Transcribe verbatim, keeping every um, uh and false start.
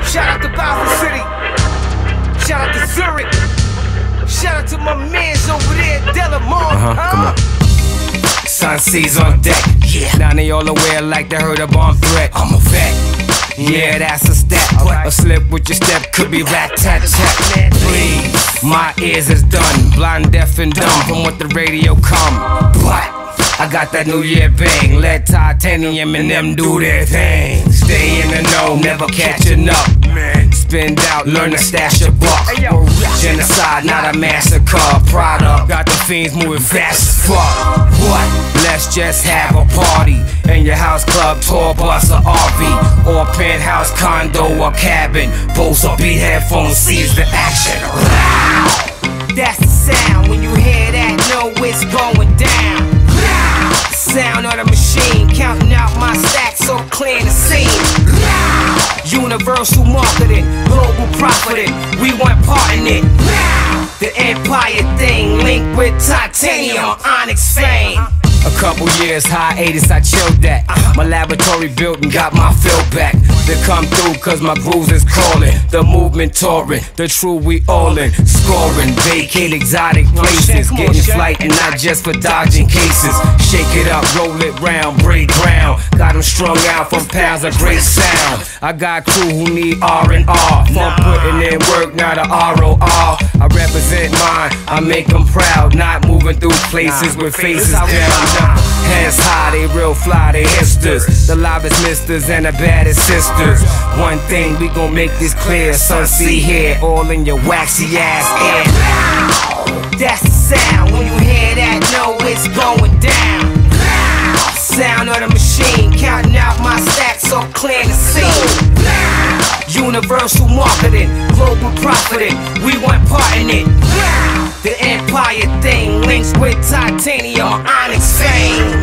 Shout out to Basel City. Shout out to Zurich. Shout out to my mans over there, Delamont. Uh-huh, huh? come on. Sun seas on deck. Yeah. Now they all aware like they heard a bomb threat. I'm a vet. Yeah, that's a step. Right. A slip with your step could be rat-tat-tat. Please, my ears is done. Blind, deaf, and dumb from what the radio come. But I got that New Year bang. Let Titanium and them do their thing. Stay in the know, never catching up. Spend out, learn to stash a buck. Genocide, not a massacre. Product, got the fiends moving fast as fuck. What? Let's just have a party in your house club, tour bus, or R V, or penthouse, condo, or cabin. Bose or beat headphones, seize the action. That's the sound. When you hear that, know it's going down. Sound of the machine, counting out my stacks so clear to see. Universal marketing, global profiting, we want part in it. The Empire thing, linked with titanium, onyx fame. A couple years hiatus, I chilled that. My laboratory built and got my fill back. They come through cause my grooves is calling. The movement touring, the true we all in. Scoring, vacate exotic places. Getting flight and not just for dodging cases. Shake it up, roll it round, break ground. Got them strung out from pounds of great sound. I got crew who need R and R. Fun putting in work, not a R O R. I represent mine, I make them proud. Not moving through places with faces down. Hands high, they real fly, they hipsters. The livest misters and the baddest sisters. One thing, we gon' make this clear. Sun, see here, all in your waxy ass ear. That's the sound. When you hear that, know it's going down. Sound of the machine, counting out my stacks so clear to see. Universal marketing, global profiting, we want part in it. The Empire thing, links with titanium, onyx fame.